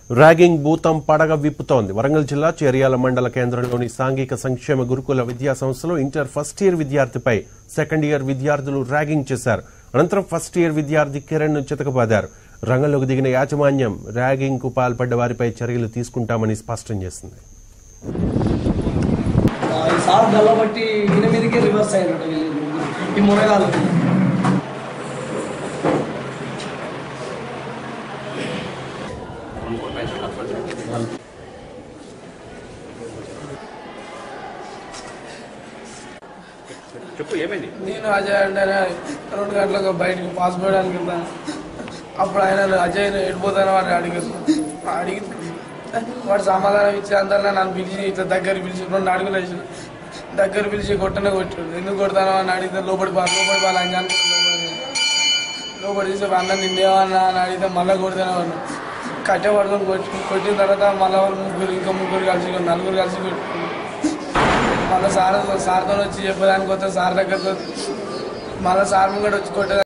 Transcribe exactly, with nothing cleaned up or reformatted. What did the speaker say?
Ragging భూతం పడగ విప్పుతోంది. వరంగల్ జిల్లా చేర్యాల మండల కేంద్రంలోని సాంఘిక సంక్షేమ గురుకుల విద్యా సంస్థలో ఇంటర్ ఫస్ట్ ఇయర్ విద్యార్థిపై సెకండ్ ఇయర్ విద్యార్థులు ర్యాగింగ్ చేశారు. అనంతరం ఫస్ట్ ఇయర్ విద్యార్థి కిరణ్ ను చితకబాదారు. రంగంలోకి దిగిన యాజమాన్యం ర్యాగింగ్ కు పాల్పడ్డ వారిపై చర్యలు తీసుకుంటామని స్పష్టం చేసింది. చెప్పు ఏమైంది? నేను అజయ్ అంటే రెండు గంటలకు బయటకు పాస్ పోయడానికి వెళ్తాను. అప్పుడు ఆయన అజయ్ ఎడిపోతాను వాడిని అడిగారు. అడిగి వాడు సమాధానం ఇచ్చే అందరిలో నన్ను పిలిచి ఇట్లా దగ్గర పిలిచి రెండు అడుగులు వేసి దగ్గర పిలిచి కొట్టనే కొట్టాడు. ఎందుకు కొడతాను అని అడిగితే లోపలి పా లోపలి పాలు అని అనుకుంటే లోపలి లోపలి తీసే అన్న నిన్నేమన్నా అని అడిగితే మళ్ళీ కొడతానే వాడు కట్టె పడుకొని కొట్టి కొట్టిన తర్వాత మళ్ళీ ముగ్గురు ఇంకా ముగ్గురు కలిసి నలుగురు కలిసి కొట్టుకున్నారు. మళ్ళీ సార్ సార్తో వచ్చి చెప్పడానికి వస్తే సార్ దగ్గరకు మళ్ళీ సార్ ముంగట వచ్చి కొట్టే